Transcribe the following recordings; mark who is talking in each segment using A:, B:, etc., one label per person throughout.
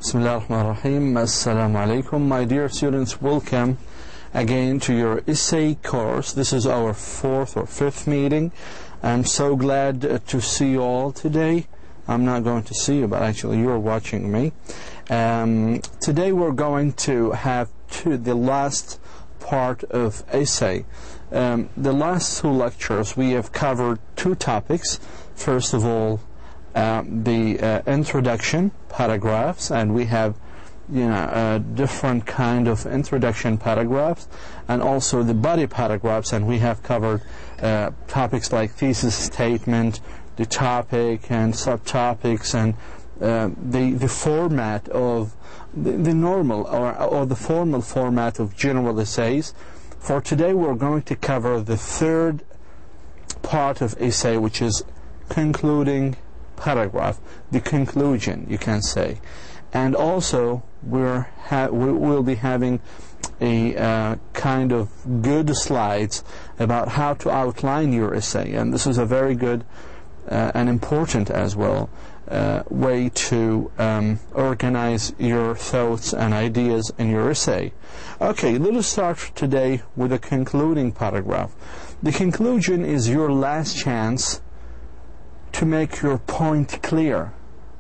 A: Bismillah ar-Rahman ar-Rahim. Assalamu alaikum. My dear students, welcome again to your essay course. This is our fourth or fifth meeting. I'm so glad to see you all today. I'm not going to see you, but actually you're watching me. Today we're going to have the last part of essay. The last two lectures we have covered two topics. First of all, the introduction paragraphs, and we have different kind of introduction paragraphs, and also the body paragraphs, and we have covered topics like thesis statement, the topic and subtopics, and the format of the normal or the formal format of general essays. For today we're going to cover the third part of essay, which is concluding paragraph, the conclusion, you can say. And also we'll be having a kind of good slides about how to outline your essay, and this is a very good and important as well way to organize your thoughts and ideas in your essay. Okay, let us start today with a concluding paragraph. The conclusion is your last chance to make your point clear.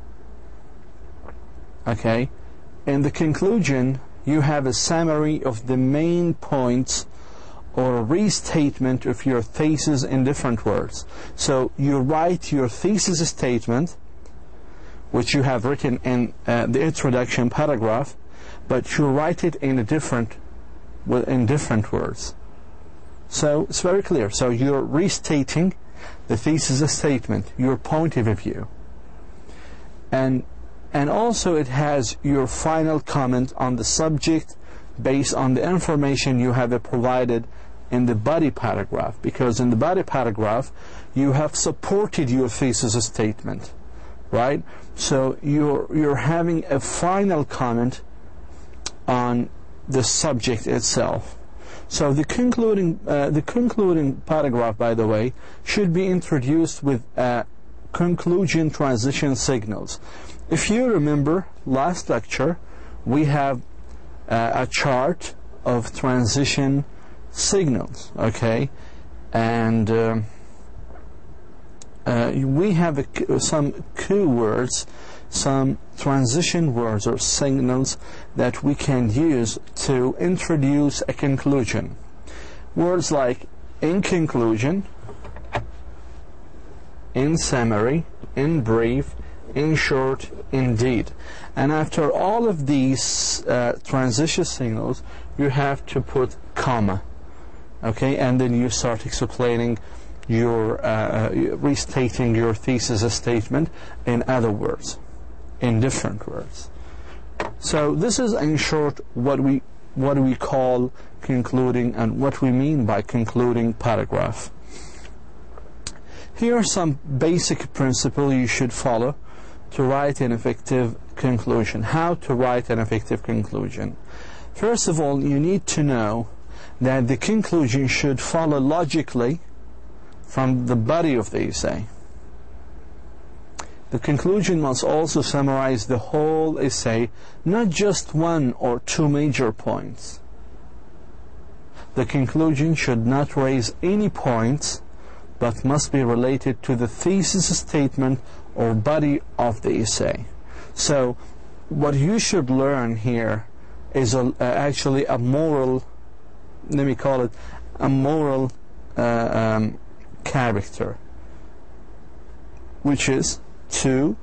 A: Okay? In the conclusion, you have a summary of the main points or a restatement of your thesis in different words. So you write your thesis statement, which you have written in the introduction paragraph, but you write it in different words. So it's very clear. So you're restating the thesis statement, your point of view, and also it has your final comment on the subject based on the information you have provided in the body paragraph, because in the body paragraph you have supported your thesis statement, right? So you're having a final comment on the subject itself. So the concluding paragraph, by the way, should be introduced with conclusion transition signals. If you remember last lecture, we have a chart of transition signals, okay, and we have some keywords, some transition words or signals that we can use to introduce a conclusion. Words like in conclusion, in summary, in brief, in short, indeed. And after all of these transition signals, you have to put comma, okay, and then you start explaining your restating your thesis statement in other words, in different words. So this is in short what we call concluding and what we mean by concluding paragraph. Here are some basic principles you should follow to write an effective conclusion. How to write an effective conclusion? First of all, you need to know that the conclusion should follow logically from the body of the essay. The conclusion must also summarize the whole essay, not just one or two major points. The conclusion should not raise any points, but must be related to the thesis statement or body of the essay. So what you should learn here is actually a moral, let me call it a moral character, which is to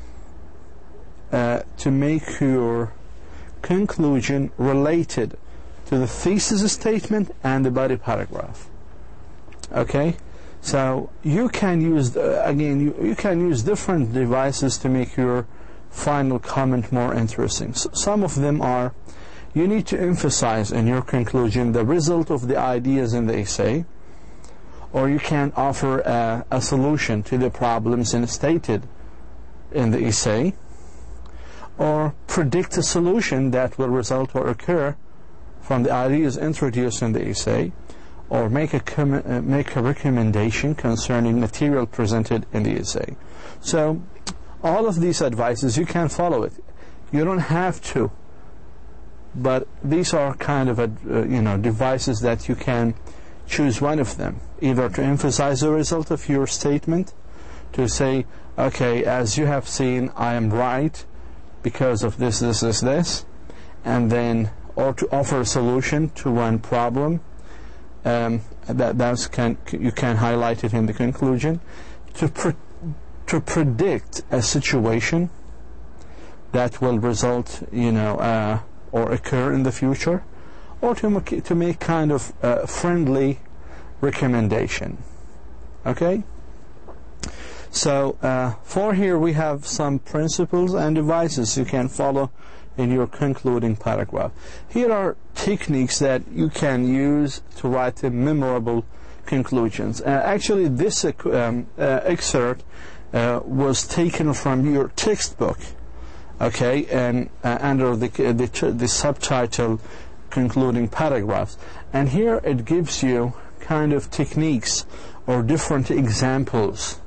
A: make your conclusion related to the thesis statement and the body paragraph. Okay, so you can use you can use different devices to make your final comment more interesting. So some of them are, you need to emphasize in your conclusion the result of the ideas in the essay, or you can offer a solution to the problems stated in the essay, or predict a solution that will result or occur from the ideas introduced in the essay, or make a recommendation concerning material presented in the essay. So all of these advices, you can follow it. You don't have to, but these are kind of devices that you can choose one of them, either to emphasize the result of your statement, to say, okay, as you have seen, I am right because of this, and then, or to offer a solution to one problem. You can highlight it in the conclusion. To predict a situation that will result, or occur in the future, or to make kind of a friendly recommendation. Okay? So for here we have some principles and devices you can follow in your concluding paragraph. Here are techniques that you can use to write memorable conclusions. Actually, this excerpt was taken from your textbook, okay, and under the subtitle concluding paragraphs. And here it gives you kind of techniques or different examples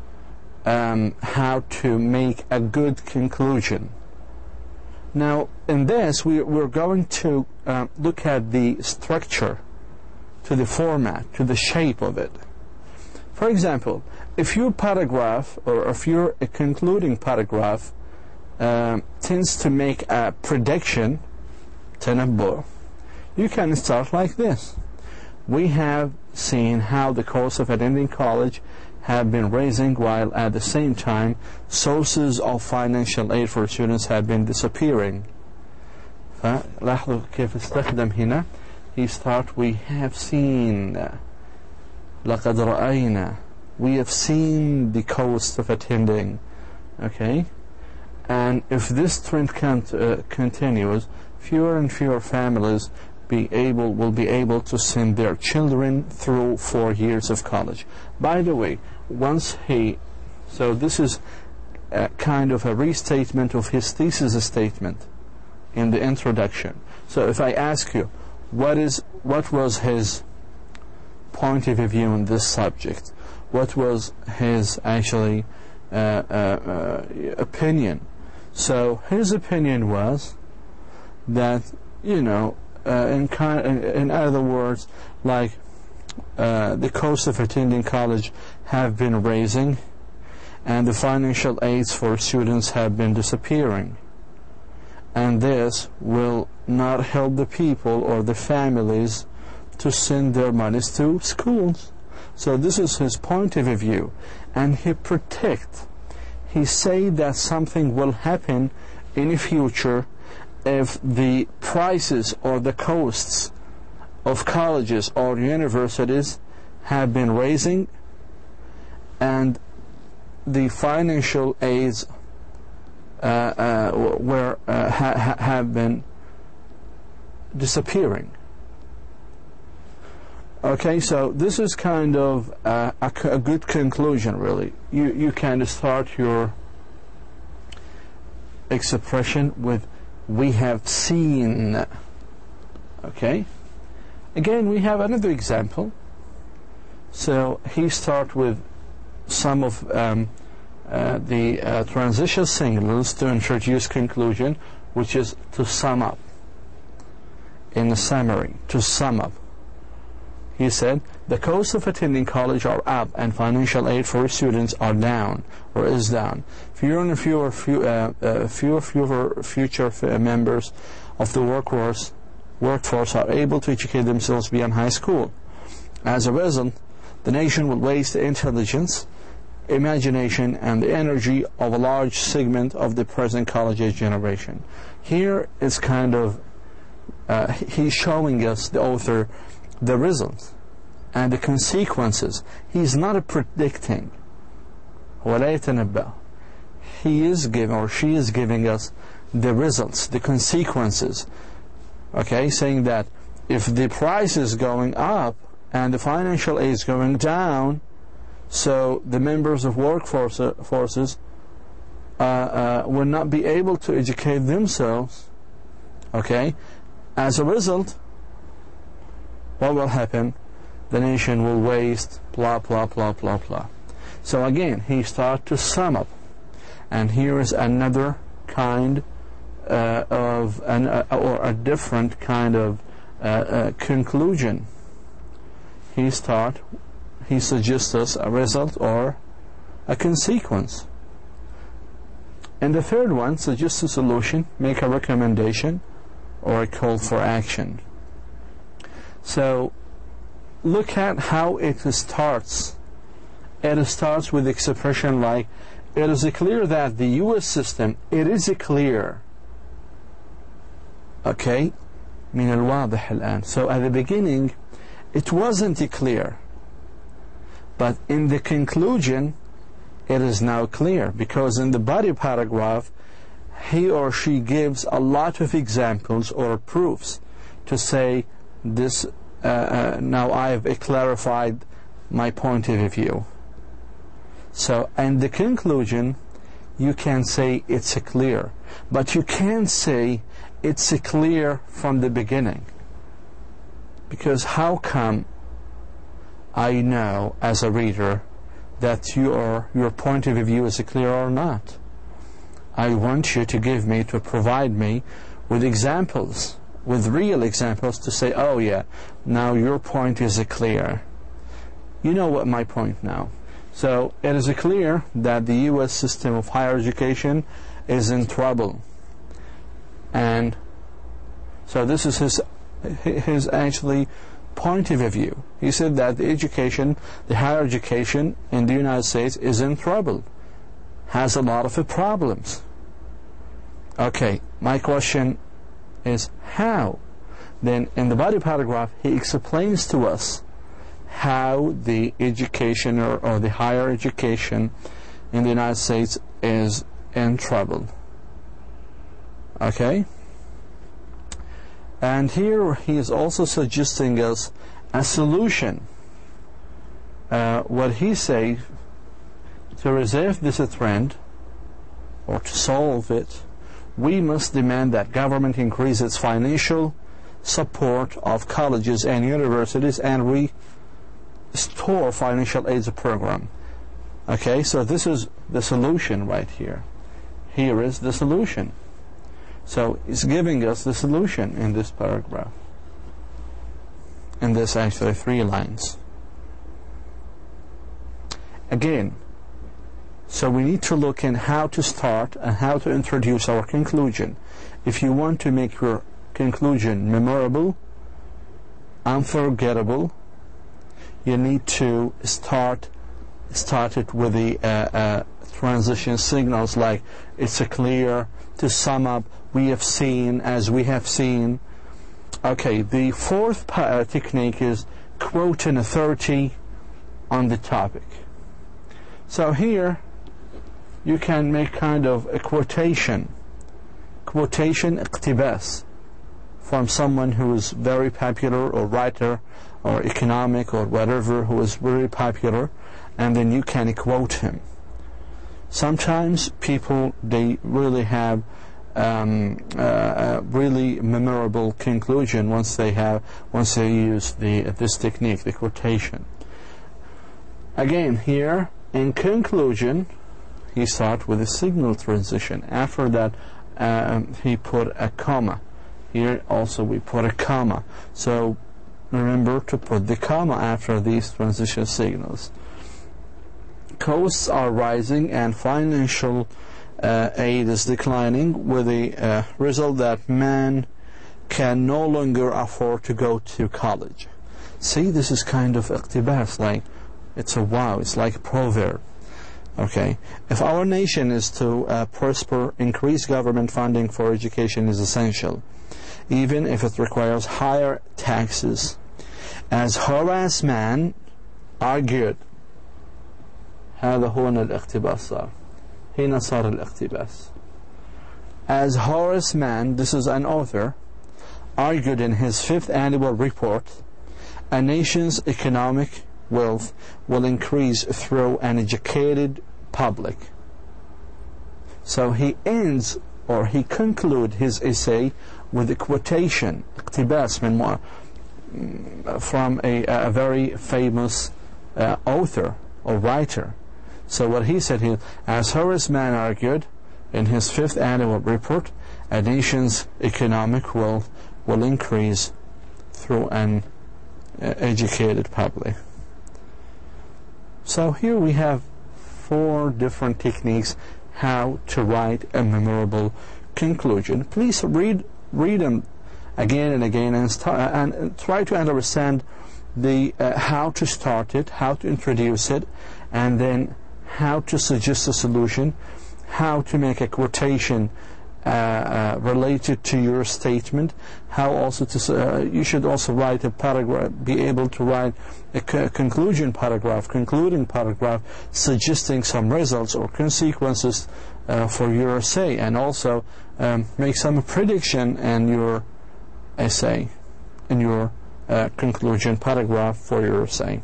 A: how to make a good conclusion. Now, in this, we're going to look at the structure, to the format, to the shape of it. For example, if your paragraph, or if your concluding paragraph tends to make a prediction, تنبؤ, you can start like this. We have seen how the cost of attending college have been rising, while at the same time sources of financial aid for students have been disappearing. فلاحظوا كيف استخدم هنا. He start, we have seen, لقد رأينا, we have seen the cost of attending. Okay, and if this trend continues, fewer and fewer families will be able to send their children through 4 years of college. By the way, so this is kind of a restatement of his thesis statement in the introduction. So if I ask you, what was his point of view on this subject? What was his actually opinion? So his opinion was that, in other words, like the cost of attending college have been rising, and the financial aids for students have been disappearing, and this will not help the people or the families to send their monies to schools. So this is his point of view, and he say that something will happen in the future if the prices or the costs of colleges or universities have been rising, and the financial aids have been disappearing. Okay, so this is kind of a good conclusion, really. You can start your expression with "we have seen." Okay, again we have another example. So he starts with some of the transition singles to introduce conclusion, which is to sum up. In the summary, to sum up, he said, the cost of attending college are up, and financial aid for students are down, or is down. Fewer and fewer future members of the workforce are able to educate themselves beyond high school. As a result, the nation will waste the intelligence, imagination, and the energy of a large segment of the present college-age generation. Here is kind of he's showing us, the author, the results and the consequences. He's not predicting. ولا يتنبأ. He is giving, or she is giving us the results, the consequences. Okay, saying that if the price is going up and the financial aid is going down, so the members of forces will not be able to educate themselves. Okay, as a result, what will happen? The nation will waste, blah, blah, blah, blah, blah. So again, he starts to sum up. And here is another kind of an or a different kind of conclusion. He suggests us a result or a consequence. And the third one suggests a solution, make a recommendation, or a call for action. So look at how it starts. It starts with expression like, it is clear that the US system, it is clear. Okay? من الواضح الآن. So at the beginning, it wasn't clear. But in the conclusion, it is now clear, because in the body paragraph, he or she gives a lot of examples or proofs to say this, now I've clarified my point of view. So in the conclusion, you can say it's clear, but you can't say it's clear from the beginning, because how come I know as a reader that your point of view is clear or not? I want you to provide me with examples, with real examples, to say, oh yeah, now your point is clear. You know what my point now. So it is clear that the US system of higher education is in trouble. And so this is his actually point of view. He said that the higher education in the United States is in trouble, has a lot of problems. Okay, my question is how? Then in the body paragraph, he explains to us how the education or the higher education in the United States is in trouble. Okay? And here he is also suggesting us a solution. What he says, to reverse this trend or to solve it, we must demand that government increase its financial support of colleges and universities and restore financial aid program. Okay, so this is the solution right here. Here is the solution. So it's giving us the solution in this paragraph, in this actually 3 lines. Again, so we need to look in how to start and how to introduce our conclusion. If you want to make your conclusion memorable, unforgettable, you need to start it with the transition signals like it's clear, to sum up, we have seen, as we have seen. Okay, the fourth technique is quote an authority on the topic. So here you can make kind of a quotation اقتباس from someone who is very popular, or writer or economic or whatever, who is very popular, and then you can quote him. Sometimes people, they really have a really memorable conclusion once they use this technique, the quotation. Again, here in conclusion, he starts with a signal transition. After that, he put a comma. Here also we put a comma. So remember to put the comma after these transition signals. Costs are rising and financial aid is declining, with the result that man can no longer afford to go to college. See, this is kind of iqtibas, like it's like a proverb. Okay, if our nation is to prosper, increased government funding for education is essential, even if it requires higher taxes. As Horace Mann argued, هذا هو الاقتباس صار. هنا صار الاقتباس. As Horace Mann, this is an author, argued in his 5th annual report, a nation's economic wealth will increase through an educated public. So he ends, or he concludes his essay with a quotation, اقتباس from a very famous author or writer. So what he said here, as Horace Mann argued, in his 5th annual report, a nation's economic wealth will increase through an educated public. So here we have 4 different techniques how to write a memorable conclusion. Please read them again and again and try to understand the how to start it, how to introduce it, and then how to suggest a solution, how to make a quotation related to your statement, how also to you should also write a paragraph, be able to write a concluding paragraph suggesting some results or consequences for your essay, and also make some prediction in your essay, in your conclusion paragraph for your essay.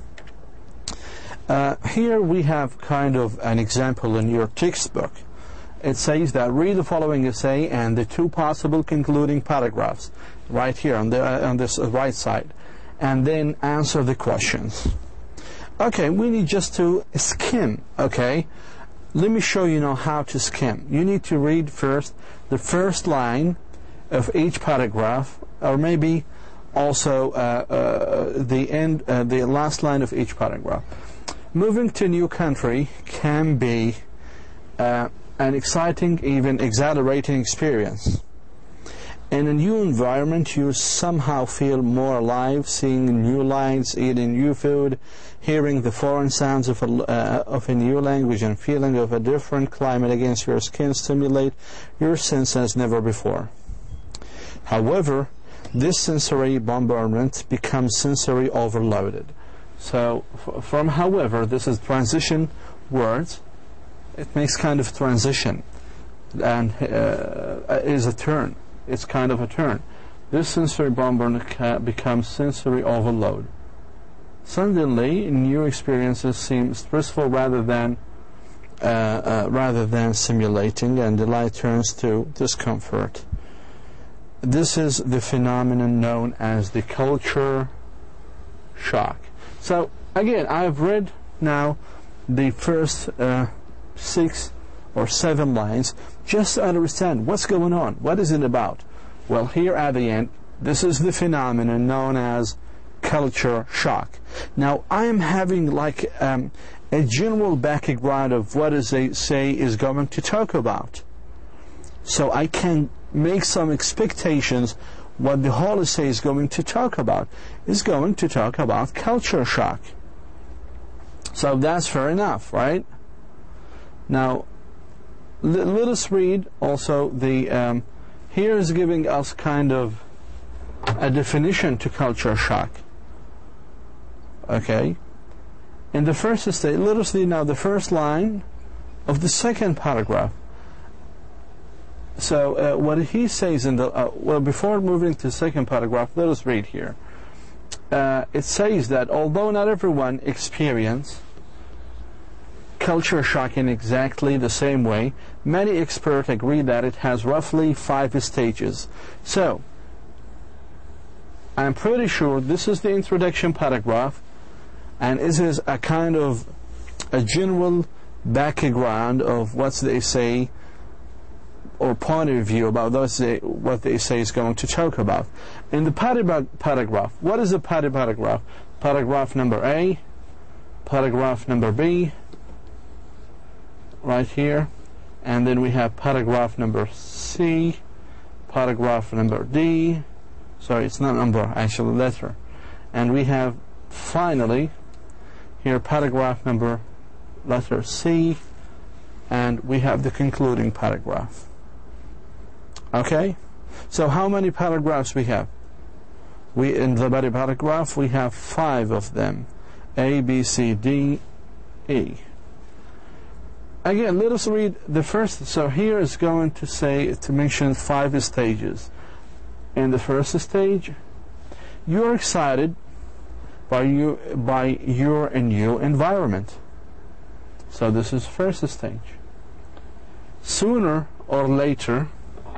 A: Here we have kind of an example in your textbook. It says that read the following essay and the 2 possible concluding paragraphs right here on this right side, and then answer the questions. Okay, we need just to skim. Okay, let me show you now how to skim. You need to read first the first line of each paragraph, or maybe also the last line of each paragraph. Moving to a new country can be an exciting, even exhilarating experience. In a new environment, you somehow feel more alive, seeing new lights, eating new food, hearing the foreign sounds of a new language, and feeling of a different climate against your skin stimulate your sense as never before. However, this sensory bombardment becomes sensory overloaded. So, from however, this is transition words. It makes kind of transition, and is a turn. It's kind of a turn. This sensory bombardment becomes sensory overload. Suddenly, new experiences seem stressful rather than stimulating, and delight turns to discomfort. This is the phenomenon known as the culture shock. So, again, I've read now the first 6 or 7 lines just to understand what's going on. What is it about? Well, here at the end, this is the phenomenon known as culture shock. Now, I am having like a general background of what is a say is going to talk about, so I can make some expectations what the whole essay is going to talk about. Is going to talk about culture shock. So that's fair enough, right? Now, let us read also the, here is giving us kind of a definition to culture shock. Okay? In the first stage, let us read now the first line of the second paragraph. So, what he says in the, well, before moving to the second paragraph, let us read here. It says that although not everyone experiences culture shock in exactly the same way, many experts agree that it has roughly 5 stages. So, I'm pretty sure this is the introduction paragraph, and this is a kind of a general background of what's the essay or point of view about what the essay is going to talk about. In the paragraph, what is the paragraph? Paragraph number A, paragraph number B, right here, and then we have paragraph number C, paragraph number D, sorry, it's not number, actually letter, and we have finally here paragraph number letter C, and we have the concluding paragraph. Okay, so how many paragraphs we have? In the body paragraph we have 5 of them, A, B, C, D, E. Again, let us read the first. So here is going to say, to mention 5 stages. In the first stage, you're excited by your new environment. So this is first stage. Sooner or later,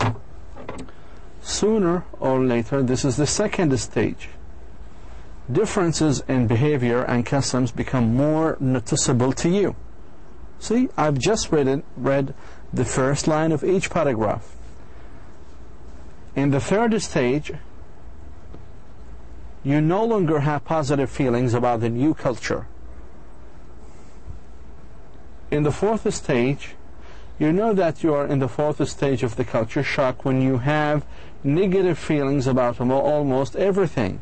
A: this is the second stage. Differences in behavior and customs become more noticeable to you. See, I've just read the first line of each paragraph. In the third stage, you no longer have positive feelings about the new culture. In the fourth stage, you know that you are in the fourth stage of the culture shock when you have negative feelings about almost everything.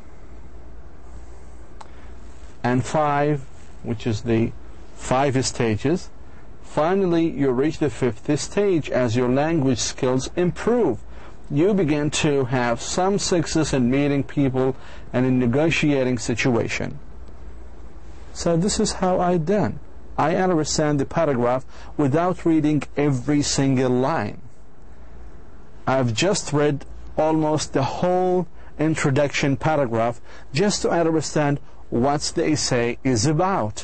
A: And 5, which is the 5 stages, finally you reach the 5th stage as your language skills improve. You begin to have some success in meeting people and in negotiating situation. So this is how I done. I understand the paragraph without reading every single line. I've just read almost the whole introduction paragraph just to understand what the essay is about.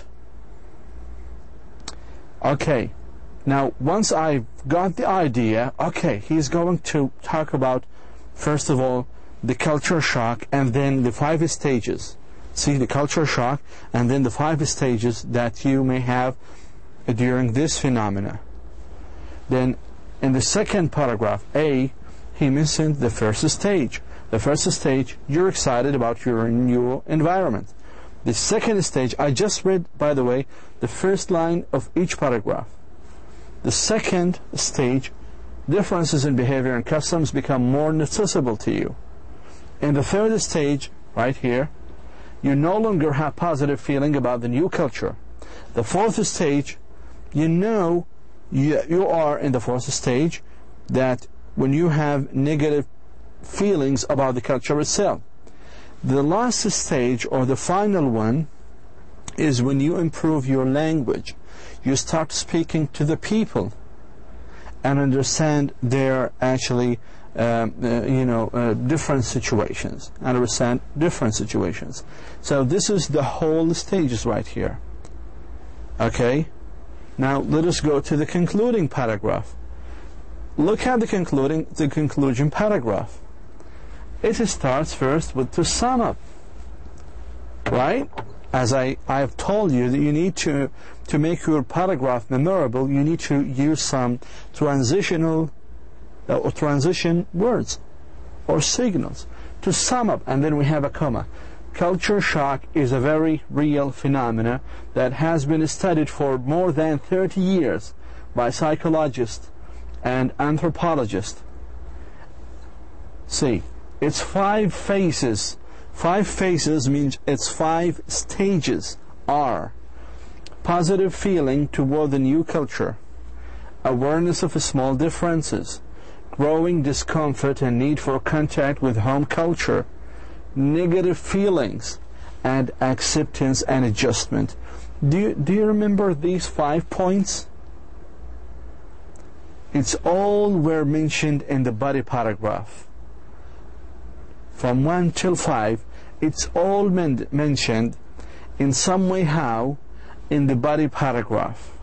A: Okay, now once I've got the idea, okay, he's going to talk about, first of all, the culture shock and then the 5 stages. See, the culture shock and then the 5 stages that you may have during this phenomena. Then in the second paragraph, A, he mentioned the first stage. The first stage, you're excited about your new environment. The second stage, I just read, by the way, the first line of each paragraph. The second stage, differences in behavior and customs become more noticeable to you. In the third stage, right here, you no longer have positive feeling about the new culture. The fourth stage, you know you are in the fourth stage that when you have negative feelings about the culture itself. The last stage, or the final one, is when you improve your language. You start speaking to the people and understand their actually different situations. Understand different situations. So this is the whole stages right here. Okay? Now let us go to the concluding paragraph. Look at the conclusion paragraph. It starts first with to sum up. Right? As I have told you that you need to make your paragraph memorable, you need to use some transition words or signals to sum up, and then we have a comma. Culture shock is a very real phenomena that has been studied for more than 30 years by psychologists and anthropologists. See, it's 5 phases. 5 phases means it's 5 stages are: positive feeling toward the new culture, awareness of small differences, growing discomfort and need for contact with home culture, negative feelings, and acceptance and adjustment. Do you remember these 5 points? It's all were mentioned in the body paragraph. From 1 till 5, it's all mentioned in some way how in the body paragraph.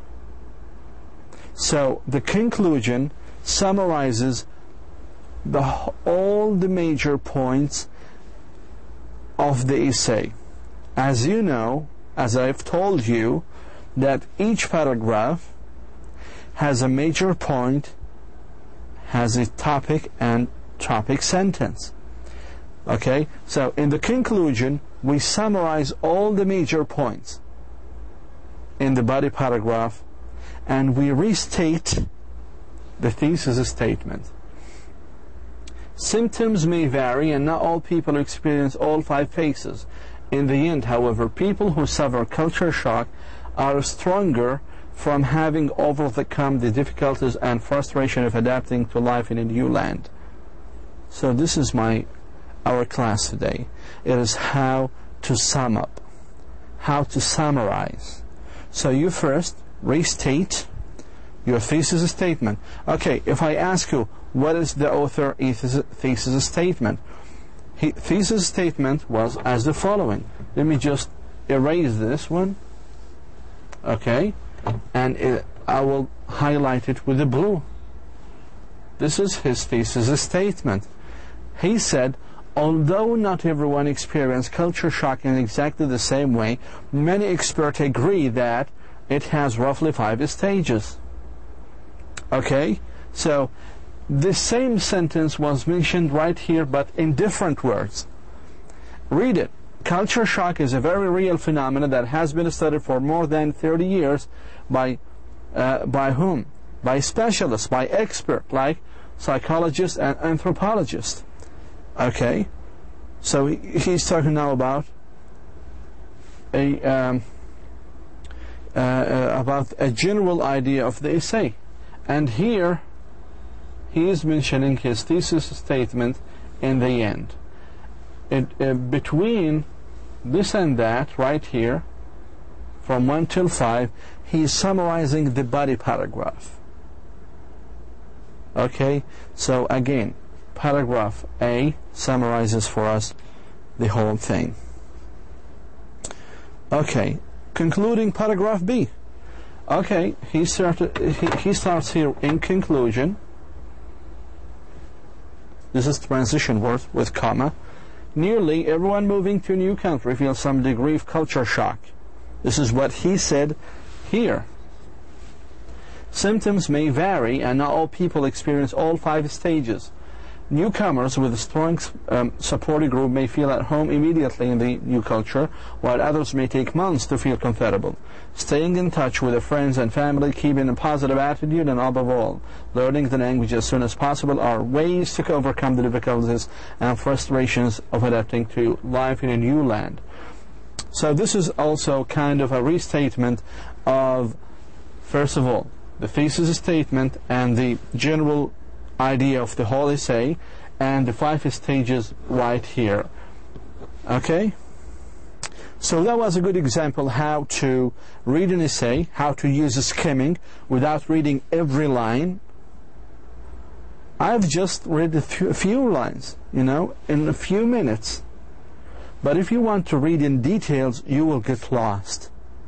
A: So the conclusion summarizes all the major points of the essay. As you know, as I've told you, that each paragraph has a major point, has a topic and topic sentence. Okay, so in the conclusion, we summarize all the major points in the body paragraph, and we restate the thesis statement. Symptoms may vary, and not all people experience all 5 phases. In the end, however, people who suffer culture shock are stronger from having overcome the difficulties and frustration of adapting to life in a new land. So this is our class today. It is how to sum up, how to summarize. So you first restate your thesis statement. Okay, if I ask you, what is the author thesis statement? Thesis statement was as the following. Let me just erase this one. Okay, and I will highlight it with the blue. This is his thesis statement. He said, although not everyone experienced culture shock in exactly the same way, many experts agree that it has roughly 5 stages. Okay, so the same sentence was mentioned right here, but in different words. Read it. Culture shock is a very real phenomenon that has been studied for more than 30 years by whom? By specialists, by experts like psychologists and anthropologists. Okay, so he's talking now about a general idea of the essay, and here he is mentioning his thesis statement in the end. Between this and that, right here, from 1 till 5, he is summarizing the body paragraph. Okay, so again, paragraph A summarizes for us the whole thing. Okay, concluding paragraph B. Okay, he starts here in conclusion. This is transition word with comma. Nearly everyone moving to a new country feels some degree of culture shock. This is what he said here. Symptoms may vary, and not all people experience all 5 stages. Newcomers with a strong supporting group may feel at home immediately in the new culture, while others may take months to feel comfortable. Staying in touch with their friends and family, keeping a positive attitude, and above all, learning the language as soon as possible are ways to overcome the difficulties and frustrations of adapting to life in a new land. So this is also kind of a restatement of, first of all, the thesis statement and the general idea of the whole essay, and the 5 stages right here. Okay, so that was a good example how to read an essay, how to use a skimming without reading every line. I've just read a few lines, in a few minutes, but if you want to read in details, you will get lost.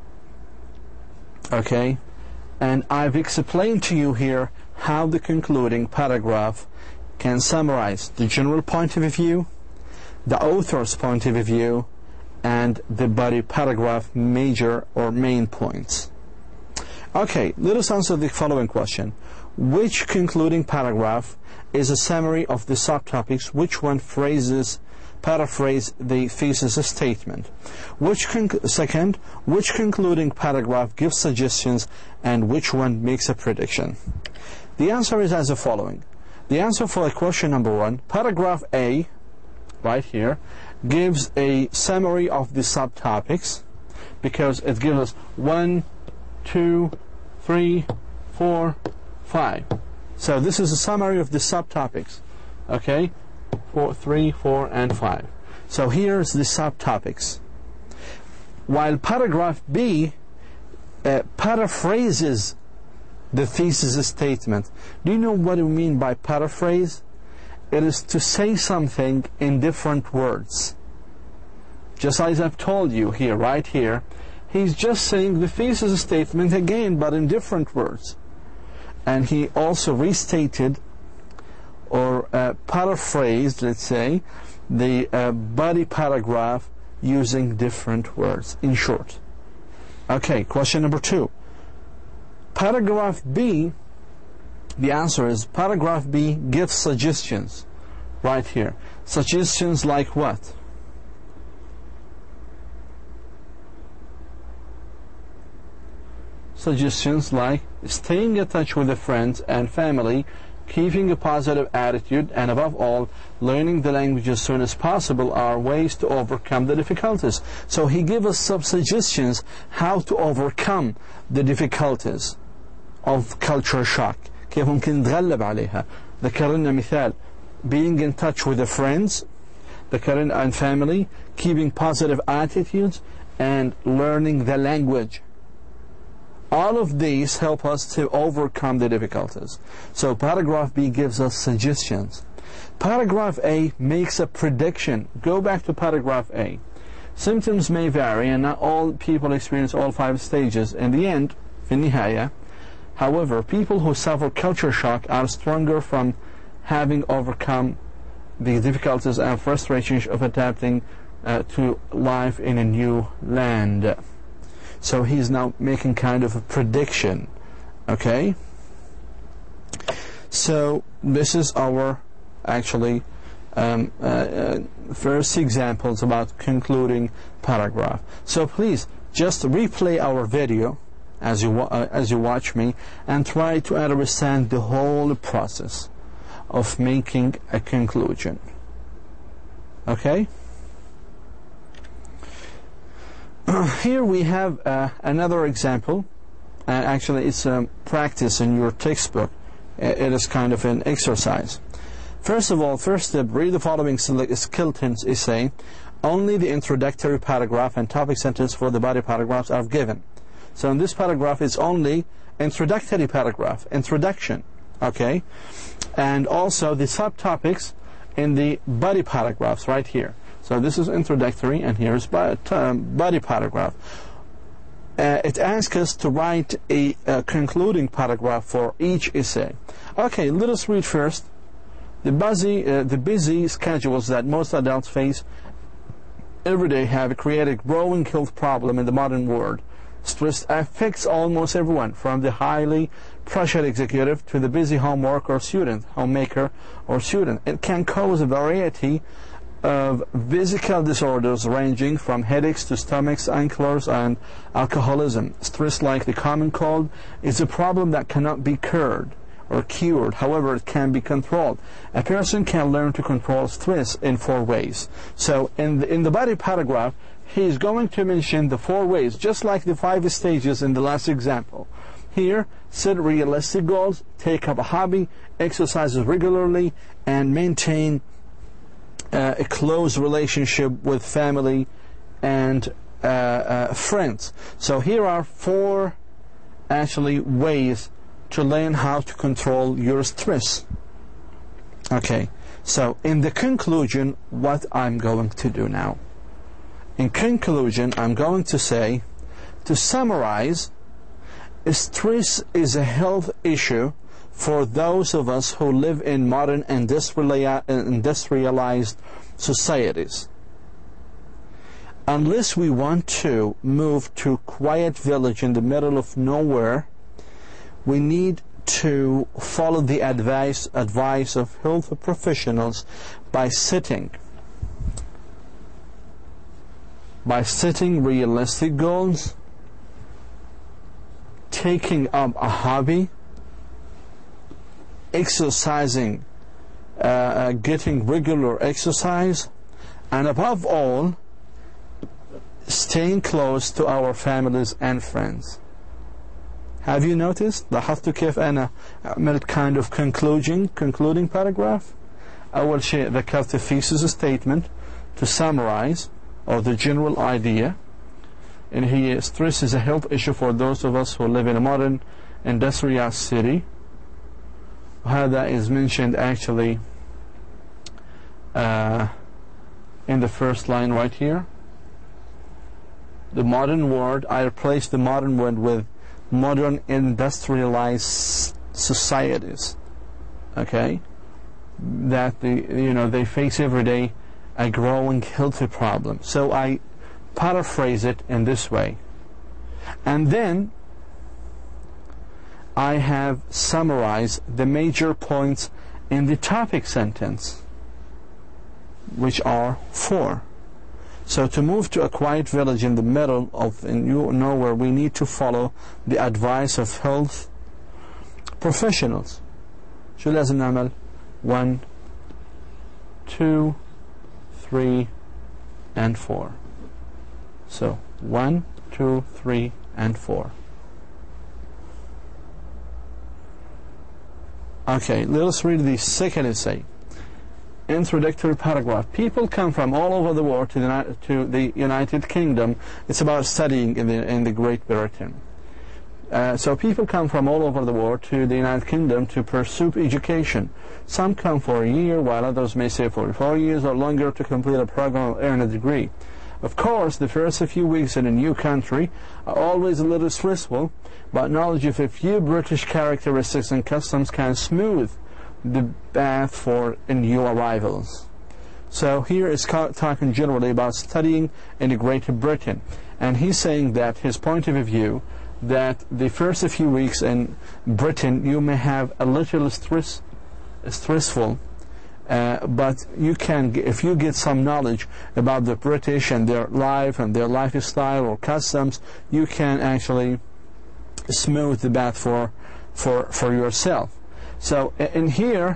A: Okay, and I've explained to you here how the concluding paragraph can summarize the general point of view, the author's point of view, and the body paragraph major or main points. Okay, let us answer the following question. Which concluding paragraph is a summary of the subtopics? Which one paraphrase the thesis statement? Second, which concluding paragraph gives suggestions, and which one makes a prediction? The answer is as the following. The answer for question number 1, paragraph A, right here, gives a summary of the subtopics, because it gives us 1, 2, 3, 4, 5. So this is a summary of the subtopics. Okay, 3, 4, and 5. So here's the subtopics. While paragraph B paraphrases the thesis statement. Do you know what I mean by paraphrase? It is to say something in different words. Just as I've told you here, right here, he's just saying the thesis statement again, but in different words. And he also restated or paraphrased, let's say, the body paragraph using different words, in short. Okay, question number 2. Paragraph B, the answer is paragraph B gives suggestions right here. Suggestions like what? Suggestions like staying in touch with the friends and family, keeping a positive attitude, and above all, learning the language as soon as possible are ways to overcome the difficulties. So he gives us some suggestions how to overcome the difficulties of culture shock. كيف ممكن نتغلب عليها. ذكر لنا مثال being in touch with the friends, and family, keeping positive attitudes, and learning the language. All of these help us to overcome the difficulties. So paragraph B gives us suggestions. Paragraph A makes a prediction. Go back to paragraph A. Symptoms may vary, and not all people experience all 5 stages. In the end, في النهاية, however, people who suffer culture shock are stronger from having overcome the difficulties and frustrations of adapting to life in a new land. So he's now making kind of a prediction. Okay? So this is our actually first examples about concluding paragraph. So please just replay our video as you watch me and try to understand the whole process of making a conclusion. Okay? Here we have another example, and actually it's a practice in your textbook. It is kind of an exercise. First of all, first step, read the following skeleton essay. Only the introductory paragraph and topic sentence for the body paragraphs are given. So in this paragraph it's only introductory paragraph, introduction, okay? And also the subtopics in the body paragraphs right here. So this is introductory and here's body paragraph. It asks us to write a concluding paragraph for each essay. Okay, let us read first. The busy schedules that most adults face every day have created a growing health problem in the modern world. Stress affects almost everyone, from the highly pressured executive to the busy homemaker or student. It can cause a variety of physical disorders ranging from headaches to stomach aches and alcoholism. Stress, like the common cold, is a problem that cannot be cured. However, it can be controlled. A person can learn to control stress in 4 ways. So in the body paragraph, he is going to mention the 4 ways, just like the 5 stages in the last example. Here, set realistic goals, take up a hobby, exercise regularly, and maintain a close relationship with family and friends. So here are 4 actually ways to learn how to control your stress. Okay, so in the conclusion, what I'm going to do now. In conclusion, I'm going to say, to summarize, stress is a health issue for those of us who live in modern industrialized societies. Unless we want to move to a quiet village in the middle of nowhere, we need to follow the advice of health professionals by setting realistic goals, taking up a hobby, exercising, getting regular exercise, and above all, staying close to our families and friends. Have you noticed? لاحظتوا كيف أنا عملت kind of concluding paragraph? أول شيء ذكرت thesis statement to summarize, or the general idea. And here, stress is a health issue for those of us who live in a modern industrial city. هذا is mentioned actually in the first line right here. The modern world, I replaced the modern word with modern industrialized societies, okay, that they face every day a growing health problem. So I paraphrase it in this way, and then I have summarized the major points in the topic sentence, which are 4. So to move to a quiet village in the middle of nowhere, we need to follow the advice of health professionals. شو لازم نعمل؟ 1, 2, 3, and 4. So 1, 2, 3, and 4. Okay, let us read the second essay. Introductory paragraph. People come from all over the world to the United Kingdom. It's about studying in the Great Britain. So people come from all over the world to the United Kingdom to pursue education. Some come for a year, while others may stay for 4 years or longer to complete a program or earn a degree. Of course, the first few weeks in a new country are always a little stressful, but knowledge of a few British characteristics and customs can smooth the path for new arrivals. So here is talking generally about studying in Great Britain, and he's saying that his point of view, that the first few weeks in Britain you may have a little stressful, but you can, if you get some knowledge about the British and their life and their lifestyle or customs, you can actually smooth the path for yourself. So in here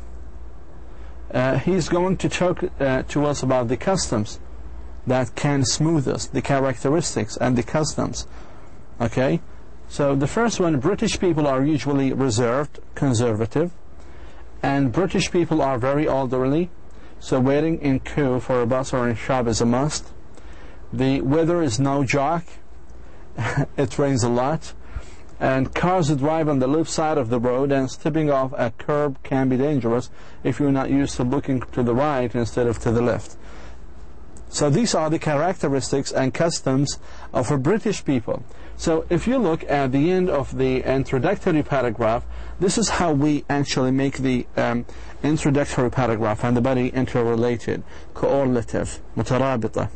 A: he's going to talk to us about the customs that can smooth us, the characteristics and the customs. Okay, so the first one, British people are usually reserved, conservative, and British people are very elderly, so waiting in queue for a bus or a shop is a must. The weather is no joke. It rains a lot, and cars drive on the left side of the road, and stepping off a curb can be dangerous if you're not used to looking to the right instead of to the left. So these are the characteristics and customs of a British people. So if you look at the end of the introductory paragraph, this is how we actually make the introductory paragraph and the body interrelated, correlative, مترابطة.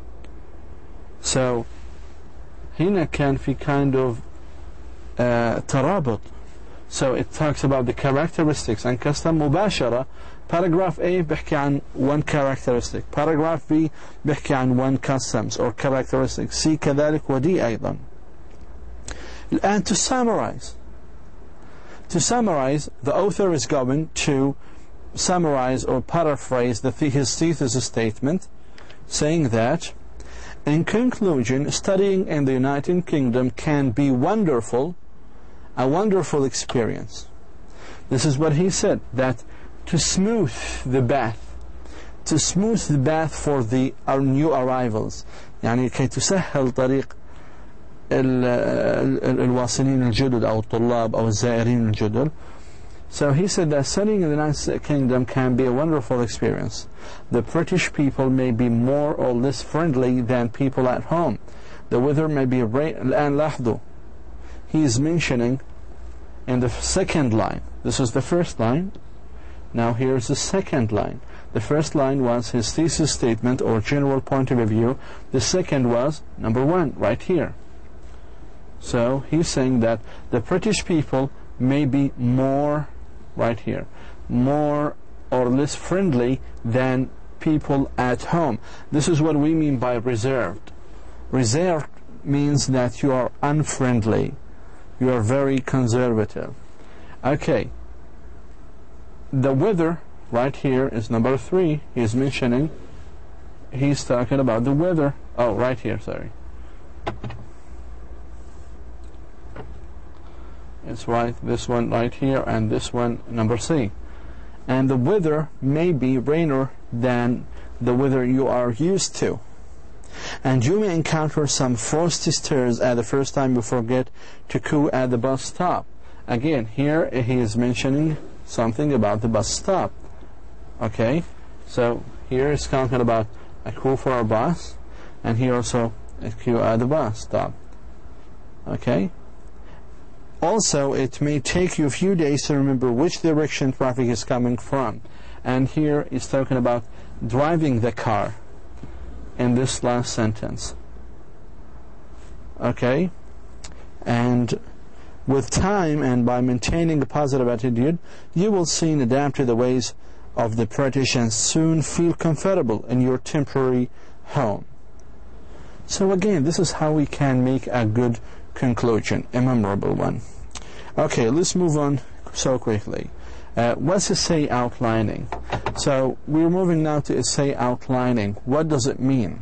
A: So هنا كان في kind of ترابط. So it talks about the characteristics and custom مباشرة. Paragraph A بيحكي عن one characteristic, paragraph B بيحكي عن one customs or characteristics, C كذلك ودي أيضا. الآن to summarize, the author is going to summarize or paraphrase his thesis statement, saying that in conclusion, studying in the United Kingdom can be wonderful, a wonderful experience. This is what he said, that to smooth the path for the new arrivals, يعني كي تسهل طريق الواصلين الجدد أو الطلاب أو الزائرين الجدد. So he said that studying in the United Kingdom can be a wonderful experience. The British people may be more or less friendly than people at home. The weather may be الآن لاحظوا, he is mentioning in the second line. This is the first line. Now here's the second line. The first line was his thesis statement or general point of view. The second was number one, right here. So he's saying that the British people may be more, right here, more or less friendly than people at home. This is what we mean by reserved. Reserved means that you are unfriendly. You are very conservative. Okay. The weather right here is number 3. He's mentioning, he's talking about the weather. Oh, right here, sorry. It's right, this one right here, and this one number C. And the weather may be rainier than the weather you are used to. And you may encounter some frosty stairs at the first time you forget to queue at the bus stop. Again, here he is mentioning something about the bus stop. Okay, so here is talking about a queue for a bus, and here also a queue at the bus stop. Okay. Also, it may take you a few days to remember which direction traffic is coming from. And here he's talking about driving the car in this last sentence. Okay, and with time and by maintaining a positive attitude, you will soon adapt to the ways of the British and soon feel comfortable in your temporary home. So again, this is how we can make a good conclusion, a memorable one. Okay, let's move on so quickly. What's essay outlining? So we're moving now to essay outlining. What does it mean?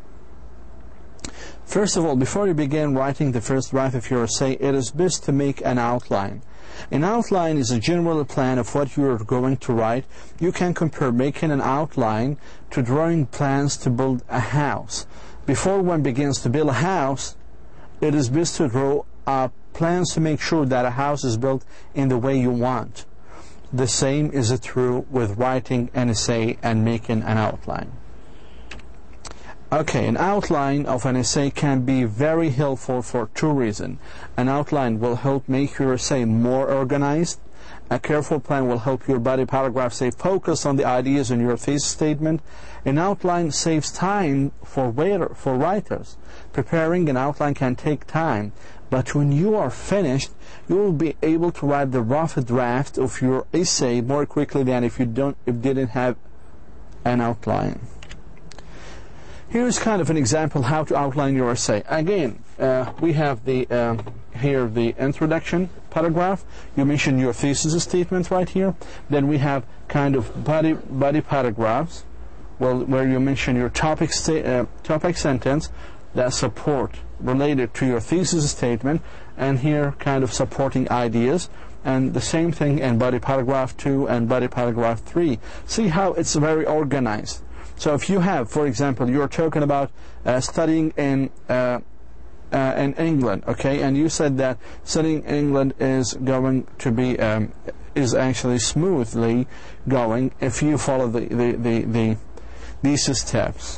A: First of all, before you begin writing the first draft of your essay, it is best to make an outline. An outline is a general plan of what you are going to write. You can compare making an outline to drawing plans to build a house. Before one begins to build a house, it is best to draw up plans to make sure that a house is built in the way you want. The same is true with writing an essay and making an outline. Okay, an outline of an essay can be very helpful for two reasons. An outline will help make your essay more organized. A careful plan will help your body paragraph stay focused on the ideas in your thesis statement. An outline saves time for writers. Preparing an outline can take time, But when you are finished, you will be able to write the rough draft of your essay more quickly than if you didn't have an outline. Here's kind of an example how to outline your essay. Again, we have the here the introduction paragraph. You mention your thesis statement right here. Then we have kind of body paragraphs, well, where you mention your topic sentence that support related to your thesis statement, and here kind of supporting ideas. And the same thing in body paragraph 2 and body paragraph 3. See how it's very organized. So if you have, for example, you're talking about studying in England, okay, and you said that studying in England is going to be is actually smoothly going if you follow these steps,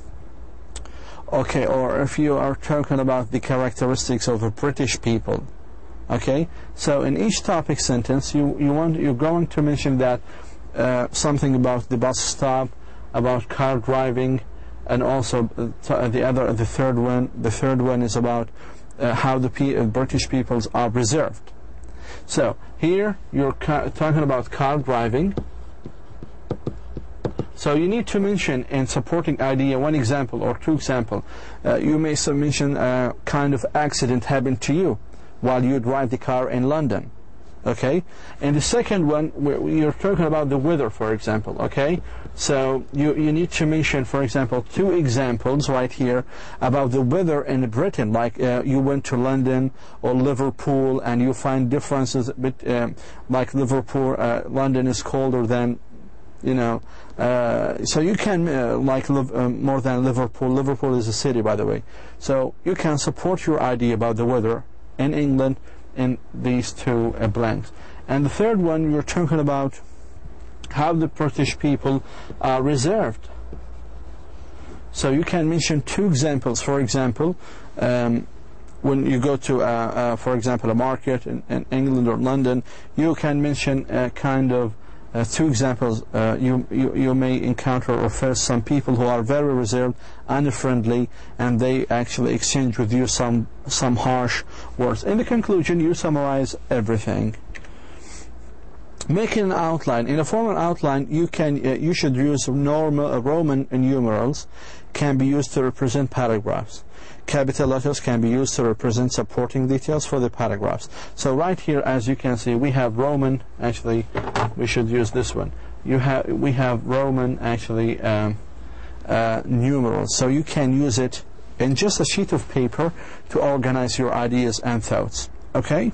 A: okay, or if you are talking about the characteristics of the British people, okay. So in each topic sentence, you're going to mention that something about the bus stop, about car driving, and also the third one is about how the British peoples are reserved. So here you're talking about car driving. So you need to mention in supporting idea one example or two examples. You may mention a kind of accident happened to you while you drive the car in London. Okay, and the second one, you're talking about the weather, for example. Okay, so you need to mention, for example, two examples right here about the weather in Britain, like you went to London or Liverpool and you find differences, like Liverpool, London is colder than, you know, so you can more than Liverpool. Liverpool is a city, by the way. So you can support your idea about the weather in England in these two blanks. And the third one, you're talking about how the British people are reserved. So you can mention two examples. For example, when you go to, for example, a market in England or London, you can mention kind of two examples. You may encounter or face some people who are very reserved, unfriendly, and they actually exchange with you some harsh words. In the conclusion, you summarize everything. Making an outline. In a formal outline, you should use Roman numerals. Can be used to represent paragraphs. Capital letters can be used to represent supporting details for the paragraphs. So right here, as you can see, we have Roman. Actually, we should use this one. We have Roman actually numerals. So you can use it in just a sheet of paper to organize your ideas and thoughts. Okay.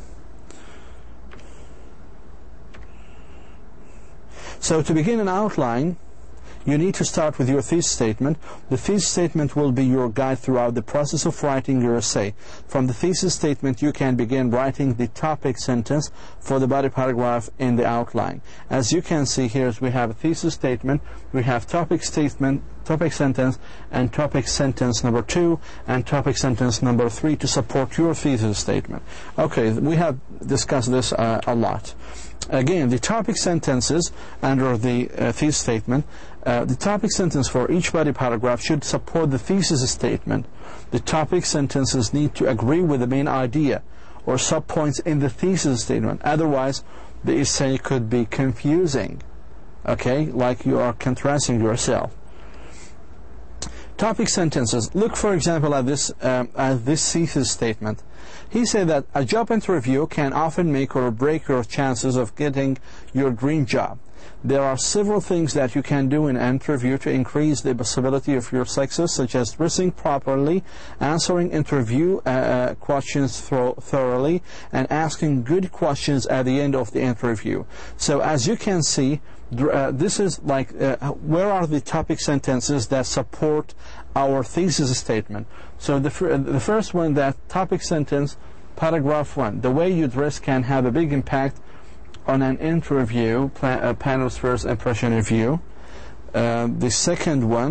A: So to begin an outline, you need to start with your thesis statement. The thesis statement will be your guide throughout the process of writing your essay. From the thesis statement, you can begin writing the topic sentence for the body paragraph in the outline. As you can see here, we have a thesis statement, we have topic statement, topic sentence, and topic sentence number 2, and topic sentence number 3 to support your thesis statement. Okay, we have discussed this a lot. Again, the topic sentences under the thesis statement, the topic sentence for each body paragraph should support the thesis statement. The topic sentences need to agree with the main idea or subpoints in the thesis statement. Otherwise, the essay could be confusing, okay, like you are contrasting yourself. Topic sentences. Look, for example, at this thesis statement. He said that a job interview can often make or break your chances of getting your dream job. There are several things that you can do in an interview to increase the possibility of your success, such as dressing properly, answering interview questions thoroughly, and asking good questions at the end of the interview. So as you can see, this is like where are the topic sentences that support our thesis statement. So the first one, that topic sentence, paragraph 1, the way you dress can have a big impact on an interview, panel's first impression of you. The second one,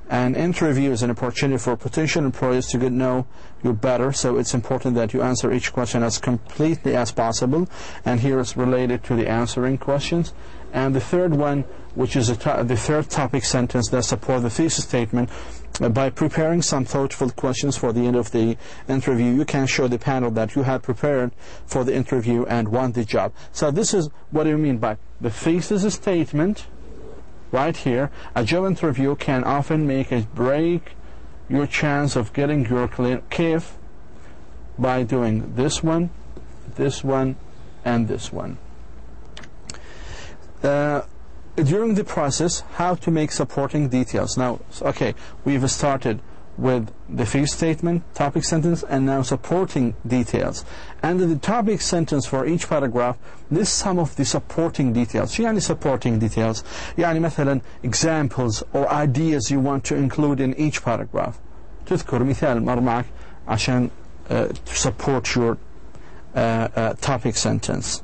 A: An interview is an opportunity for potential employers to get to know you better, so it's important that you answer each question as completely as possible, and here it's related to the answering questions. And the third one, which is the third topic sentence that supports the thesis statement, by preparing some thoughtful questions for the end of the interview, you can show the panel that you have prepared for the interview and won the job. So this is what I mean by the thesis statement. Right here, a job interview can often make or break your chance of getting your KIF by doing this one, and this one. During the process, how to make supporting details. Now, okay, we've started with the thesis statement, topic sentence, and now supporting details. And the topic sentence for each paragraph, this is some of the supporting details. شو يعني supporting details؟ يعني مثلا examples or ideas you want to include in each paragraph. تذكر مثال مر معك عشان to support your topic sentence.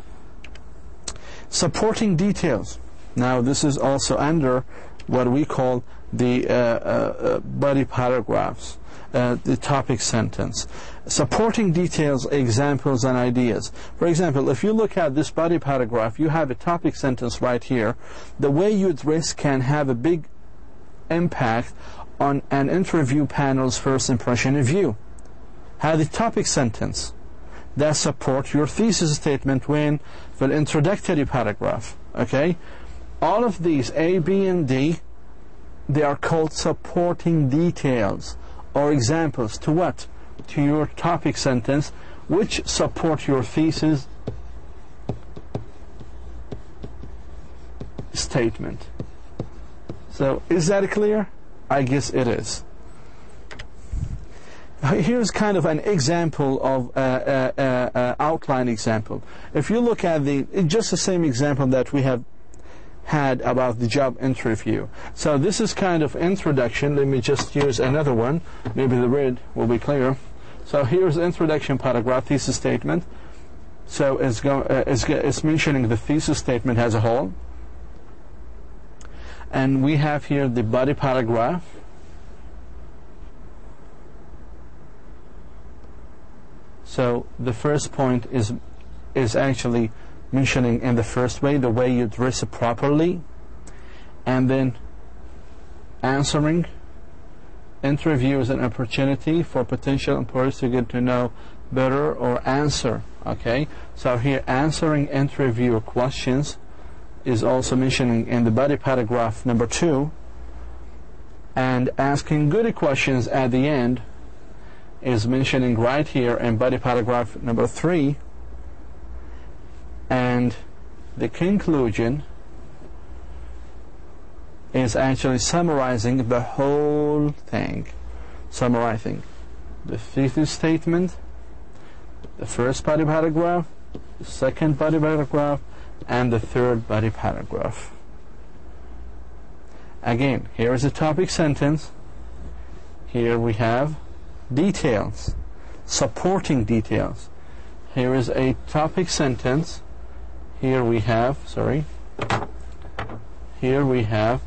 A: Supporting details. Now this is also under what we call the body paragraphs, the topic sentence. Supporting details, examples, and ideas. For example, if you look at this body paragraph, you have a topic sentence right here. The way you address can have a big impact on an interview panel's first impression of you. هذه topic sentence that support your thesis statement when the introductory paragraph. Okay, all of these A, B, and D, they are called supporting details or examples to what? To your topic sentence, which support your thesis statement. So is that clear? I guess it is. Here's kind of an example of outline example. If you look at just the same example that we have had about the job interview. So this is kind of introduction. Let me just use another one. Maybe the red will be clear. So here's the introduction paragraph, thesis statement. So it's mentioning the thesis statement as a whole. And we have here the body paragraph. So the first point is actually mentioning in the first way, the way you dress properly, and then answering. Interview is an opportunity for potential employers to get to know better or answer. Okay, so here answering interview questions is also mentioning in the body paragraph number 2, and asking good questions at the end is mentioning right here in body paragraph number 3, and the conclusion is actually summarizing the whole thing, summarizing the thesis statement, the first body paragraph, the second body paragraph, and the third body paragraph. Again, here is a topic sentence. Here we have details, supporting details. Here is a topic sentence. Here we have, here we have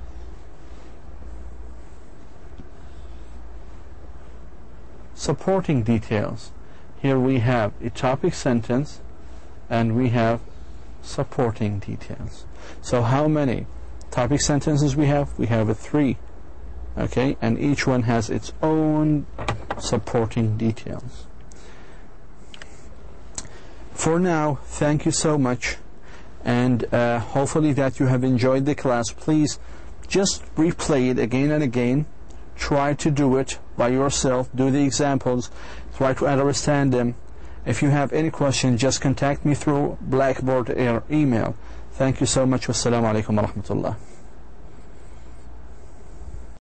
A: supporting details. Here we have a topic sentence, and we have supporting details. So how many topic sentences we have? We have 3. Okay, and each one has its own supporting details. For now, thank you so much, and hopefully that you have enjoyed the class. Please just replay it again and again. Try to do it by yourself. Do the examples. Try to understand them. If you have any question, just contact me through Blackboard or email. Thank you so much. Wassalamu alaikum wa rahmatullah.